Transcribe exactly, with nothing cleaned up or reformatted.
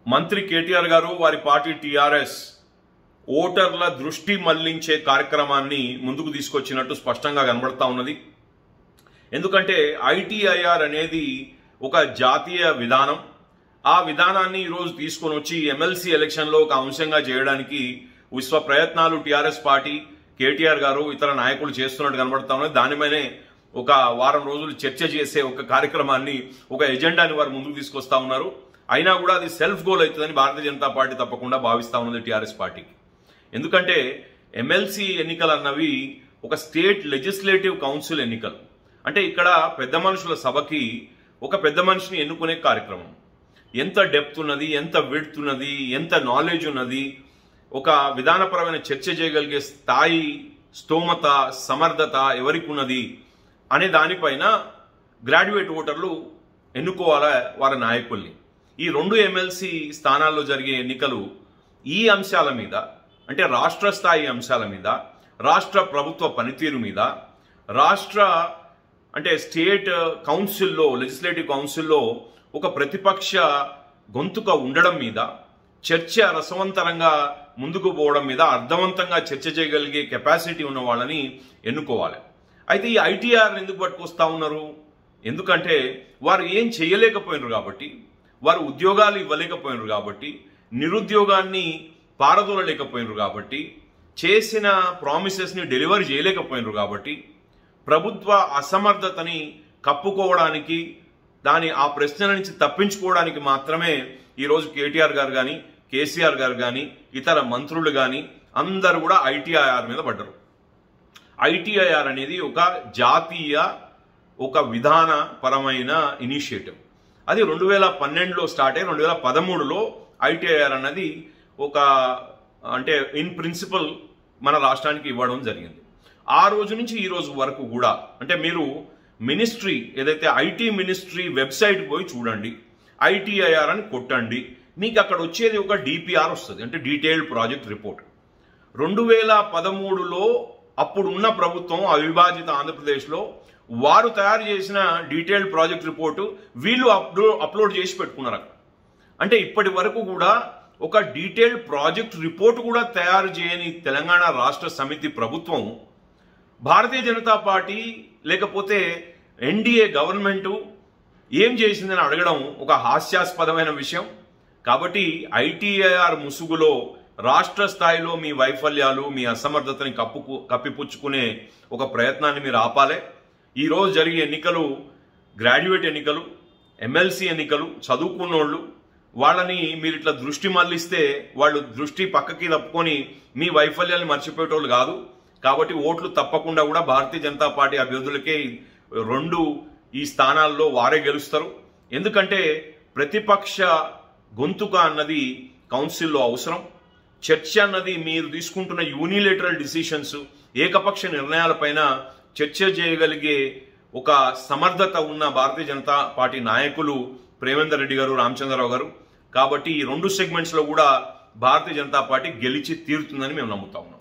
మంత్రి కేటీఆర్ గారు వారి పార్టీ టీఆర్ఎస్ ఓటర్ల దృష్టి మళ్లించే కార్యక్రమాన్ని ముందుకు తీసుకొచ్చినట్టు స్పష్టంగా కనబడతా ఉన్నది. ఎందుకంటే ఐటీఐఆర్ అనేది ఒక జాతీయ విధానం. ఆ విధానాన్ని ఈరోజు తీసుకొని వచ్చి ఎమ్మెల్సీ ఎలక్షన్లో ఒక అంశంగా చేయడానికి విశ్వ ప్రయత్నాలు టీఆర్ఎస్ పార్టీ కేటీఆర్ గారు ఇతర నాయకులు చేస్తున్నట్టు కనబడతా ఉన్నది. దానిపైనే ఒక వారం రోజులు చర్చ చేసే ఒక కార్యక్రమాన్ని, ఒక ఎజెండాని వారు ముందుకు తీసుకొస్తా ఉన్నారు. అయినా కూడా అది సెల్ఫ్ గోల్ అవుతుందని భారతీయ జనతా పార్టీ తప్పకుండా భావిస్తా ఉన్నది టీఆర్ఎస్ పార్టీకి. ఎందుకంటే ఎమ్మెల్సీ ఎన్నికలు అన్నవి ఒక స్టేట్ లెజిస్లేటివ్ కౌన్సిల్ ఎన్నికలు. అంటే ఇక్కడ పెద్ద మనుషుల సభకి ఒక పెద్ద మనిషిని ఎన్నుకునే కార్యక్రమం. ఎంత డెప్త్ ఉన్నది, ఎంత విడ్త్ ఉన్నది, ఎంత నాలెడ్జ్ ఉన్నది, ఒక విధానపరమైన చర్చ చేయగలిగే స్థాయి, స్తోమత, సమర్థత ఎవరికి ఉన్నది అనే దానిపైన గ్రాడ్యుయేట్ ఓటర్లు ఎన్నుకోవాలా వారి నాయకుల్ని. ఈ రెండు ఎమ్మెల్సీ స్థానాల్లో జరిగే ఎన్నికలు ఈ అంశాల మీద, అంటే రాష్ట్ర స్థాయి అంశాల మీద, రాష్ట్ర ప్రభుత్వ పనితీరు మీద, రాష్ట్ర అంటే స్టేట్ కౌన్సిల్లో, లెజిస్లేటివ్ కౌన్సిల్లో ఒక ప్రతిపక్ష గొంతుక ఉండడం మీద, చర్చ రసవంతరంగా ముందుకు పోవడం మీద, అర్థవంతంగా చర్చ చేయగలిగే కెపాసిటీ ఉన్న వాళ్ళని ఎన్నుకోవాలి. అయితే ఈ ఐటీఆర్ ఎందుకు పట్టుకొస్తా ఉన్నారు? ఎందుకంటే వారు ఏం చేయలేకపోయినారు కాబట్టి, వారు ఉద్యోగాలు ఇవ్వలేకపోయినారు కాబట్టి, నిరుద్యోగాన్ని పారదోలలేకపోయినారు కాబట్టి, చేసిన ప్రామిసెస్ని డెలివరీ చేయలేకపోయినారు కాబట్టి, ప్రభుత్వ అసమర్థతని కప్పుకోవడానికి, దాని ఆ ప్రశ్నల నుంచి తప్పించుకోవడానికి మాత్రమే ఈరోజు కేటీఆర్ గారు కానీ, కేసీఆర్ గారు కానీ, ఇతర మంత్రులు కానీ అందరూ కూడా ఐటీఐఆర్ మీద పడ్డారు. ఐటీఐఆర్ అనేది ఒక జాతీయ, ఒక విధానపరమైన ఇనిషియేటివ్. అది రెండు వేల పన్నెండులో స్టార్ట్ అయ్యి రెండు వేల పదమూడులో ఐటీఐఆర్ అన్నది ఒక అంటే ఇన్ ప్రిన్సిపల్ మన రాష్ట్రానికి ఇవ్వడం జరిగింది. ఆ రోజు నుంచి ఈ రోజు వరకు కూడా, అంటే మీరు మినిస్ట్రీ ఏదైతే ఐటీ మినిస్ట్రీ వెబ్సైట్ పోయి చూడండి, ఐటీఐఆర్ అని కొట్టండి, మీకు అక్కడ వచ్చేది ఒక డిపిఆర్ వస్తుంది, అంటే డీటెయిల్డ్ ప్రాజెక్ట్ రిపోర్ట్. రెండు వేల పదమూడులో అప్పుడున్న ప్రభుత్వం అవిభాజిత ఆంధ్రప్రదేశ్లో వారు తయారు చేసిన డీటెయిల్డ్ ప్రాజెక్ట్ రిపోర్టు వీళ్ళు అప్లో అప్లోడ్ చేసి పెట్టుకున్నారు అక్కడ. అంటే ఇప్పటి వరకు కూడా ఒక డీటెయిల్డ్ ప్రాజెక్ట్ రిపోర్ట్ కూడా తయారు చేయని తెలంగాణ రాష్ట్ర సమితి ప్రభుత్వం, భారతీయ జనతా పార్టీ లేకపోతే ఎన్డీఏ గవర్నమెంటు ఏం చేసిందని అడగడం ఒక హాస్యాస్పదమైన విషయం. కాబట్టి ఐటీఐఆర్ ముసుగులో రాష్ట్ర స్థాయిలో మీ వైఫల్యాలు, మీ అసమర్థతని కప్పు కప్పిపుచ్చుకునే ఒక ప్రయత్నాన్ని మీరు ఆపాలే. ఈరోజు జరిగే ఎన్నికలు గ్రాడ్యుయేట్ ఎన్నికలు, ఎమ్మెల్సీ ఎన్నికలు, చదువుకున్నోళ్ళు, వాళ్ళని మీరు ఇట్లా దృష్టి మళ్లిస్తే వాళ్ళు దృష్టి పక్కకి తప్పుకొని మీ వైఫల్యాన్ని మర్చిపోయేటోళ్ళు కాదు. కాబట్టి ఓట్లు తప్పకుండా కూడా భారతీయ జనతా పార్టీ అభ్యర్థులకే రెండు ఈ స్థానాల్లో వారే గెలుస్తారు. ఎందుకంటే ప్రతిపక్ష గొంతుక అన్నది కౌన్సిల్లో అవసరం. చర్చ అన్నది మీరు తీసుకుంటున్న యూనిలేటరల్ డిసిషన్స్, ఏకపక్ష నిర్ణయాలపైన చర్చ చేయగలిగే ఒక సమర్థత ఉన్న భారతీయ జనతా పార్టీ నాయకులు ప్రేమేందర్ రెడ్డి గారు, రామచంద్రరావు గారు. కాబట్టి ఈ రెండు సెగ్మెంట్స్లో కూడా భారతీయ జనతా పార్టీ గెలిచి తీరుతుందని మేము నమ్ముతా ఉన్నాం.